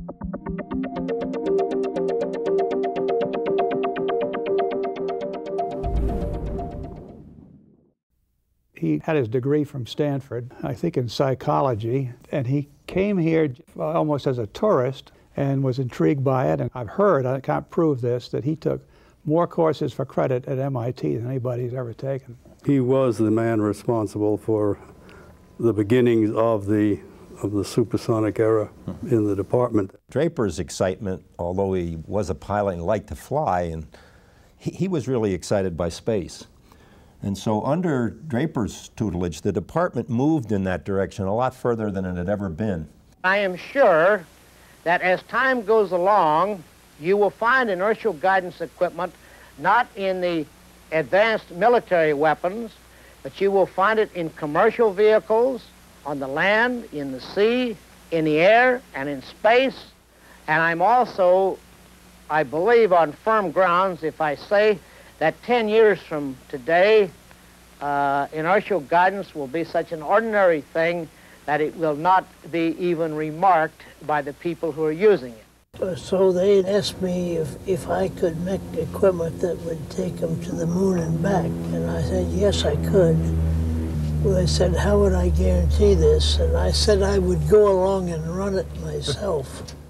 He had his degree from Stanford, I think in psychology, and he came here almost as a tourist and was intrigued by it. And I've heard, I can't prove this, that he took more courses for credit at MIT than anybody's ever taken. He was the man responsible for the beginnings of the supersonic era in the department. Draper's excitement, although he was a pilot and liked to fly, and he was really excited by space. And so under Draper's tutelage, the department moved in that direction a lot further than it had ever been. I am sure that as time goes along, you will find inertial guidance equipment not in the advanced military weapons, but you will find it in commercial vehicles, on the land, in the sea, in the air, and in space. And I'm also, I believe, on firm grounds if I say that 10 years from today, inertial guidance will be such an ordinary thing that it will not be even remarked by the people who are using it. So they asked me if I could make equipment that would take them to the moon and back, and I said, yes, I could. Well, they said, how would I guarantee this? And I said I would go along and run it myself.